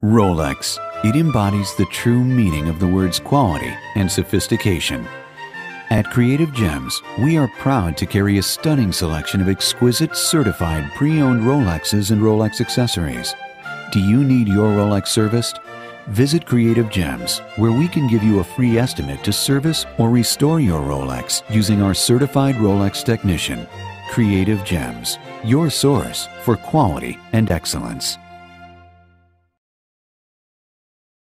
Rolex. It embodies the true meaning of the words quality and sophistication. At Creative Gems, we are proud to carry a stunning selection of exquisite, certified, pre-owned Rolexes and Rolex accessories. Do you need your Rolex serviced? Visit Creative Gems, where we can give you a free estimate to service or restore your Rolex using our certified Rolex technician. Creative Gems, your source for quality and excellence.